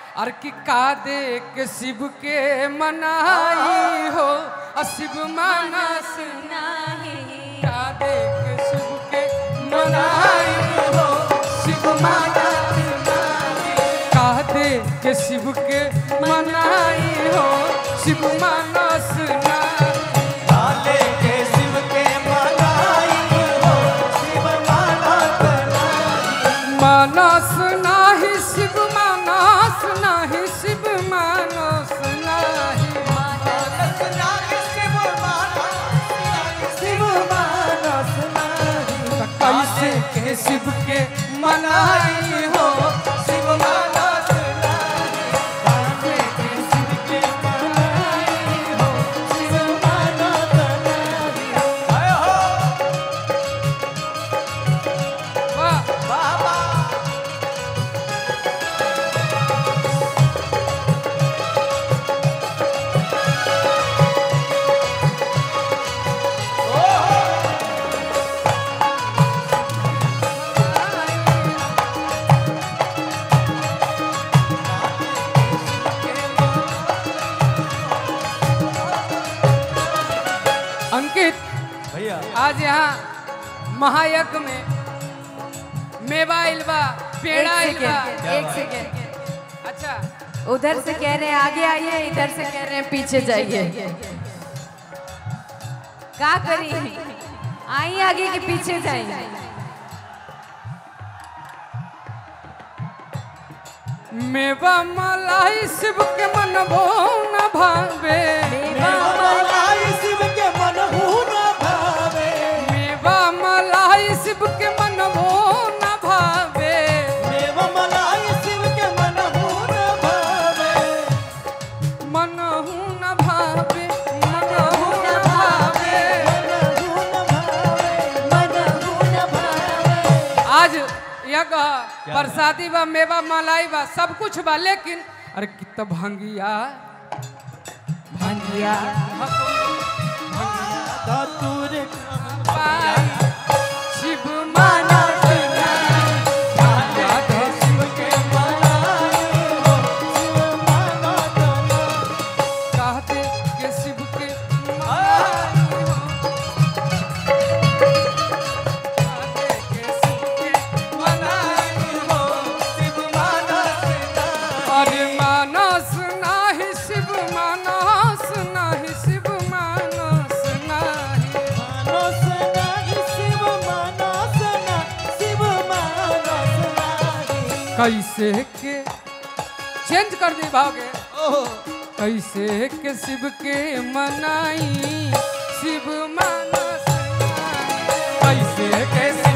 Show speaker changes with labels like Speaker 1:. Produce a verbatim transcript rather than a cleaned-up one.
Speaker 1: अर की का दे के शिव के मनाई हो शिव मानस नहीं। का दे के शिव के मनाई हो शिव मानस नहीं। का दे के शिव के मनाई हो शिव मानस नहीं। मानस नाही शिव मानस नाही शिव मानस नाही। मानस नाही शिव मानस शिव मानस नाही। कैसे के शिव के मनाई हो शिव मानस नहीं। कैसे के शिव के मनाई हो शिव मानस नहीं। आयो वाह वाह अंकित
Speaker 2: भैया
Speaker 1: आज यहाँ महायज्ञ में मेवा इल्वा पेड़ा इल्वा।
Speaker 3: एक सेकेंड।
Speaker 1: अच्छा
Speaker 3: उधर से कह रहे हैं आगे आइए, इधर से कह रहे हैं पीछे जाइए। क्या करिए, आइए आगे के पीछे जाइए।
Speaker 1: मेवा मलाई शिव के मन भो न भावे।
Speaker 3: मेवा
Speaker 2: मलाई शिव के मन हो न भावे।
Speaker 1: मेवा मलाई शिव के मन भो न भावे।
Speaker 2: मेवा मलाई शिव के मन हो न भावे।
Speaker 1: मन हूँ न भावे मन हूँ न भावे
Speaker 2: मन हो न भावे।
Speaker 1: आज यज्ञ प्रसादी बा मेवा मलाई बा सब कुछ बा लेकिन अरे कितना भांगिया
Speaker 3: भांगिया
Speaker 2: धतूर
Speaker 1: पाई शिव मानस नहीं। भांगिया धो शिव के
Speaker 2: मनाई हो शिव मानस नहीं।
Speaker 1: कहते के शिव के मनाई हो। कहते के शिव के मनाई हो शिव मानस नहीं। अरे मानस नाही शिव मानस नाही शिव मानस नाही।
Speaker 2: मानस नाही शिव मानस नाही शिव मानस नाही।
Speaker 1: कैसे के चेंज कर दी भागे।
Speaker 2: ओह
Speaker 1: कैसे के शिव के मनाई शिव मानस नहीं। कैसे के